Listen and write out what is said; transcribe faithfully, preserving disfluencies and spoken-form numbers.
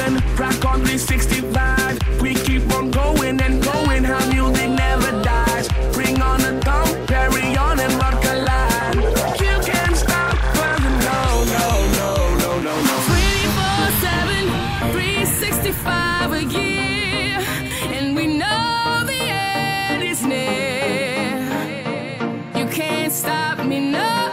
going, rock on three sixty-five. We keep on going and going, how music never dies. Bring on the thumb, carry on and rock a line. You can't stop us, no, no, no, no, no, no. twenty-four seven, three sixty-five a year, and we know the end is near. You can't stop me, no.